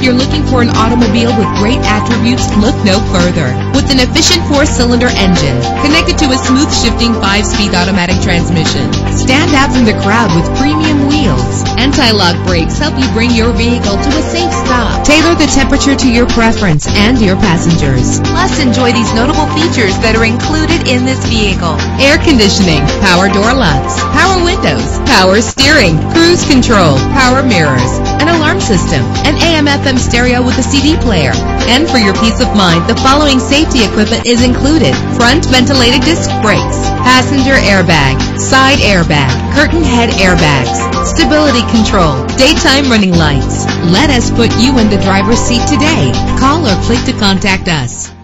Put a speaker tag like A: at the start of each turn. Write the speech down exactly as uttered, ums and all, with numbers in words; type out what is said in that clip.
A: you're looking for an automobile with great attributes, look no further. With an efficient four-cylinder engine connected to a smooth shifting five-speed automatic transmission, stand out from the crowd with premium wheels. Anti-lock brakes help you bring your vehicle to a safe stop. Tailor the temperature to your preference and your passengers. Plus, enjoy these notable features that are included in this vehicle: air conditioning, power door locks, power windows, power steering, cruise control, power mirrors, an alarm system, an A M F M stereo with a C D player. And for your peace of mind, the following safety equipment is included: front ventilated disc brakes, passenger airbag, side airbag, curtain head airbags, stability control, daytime running lights. Let us put you in the driver's seat today. Call or click to contact us.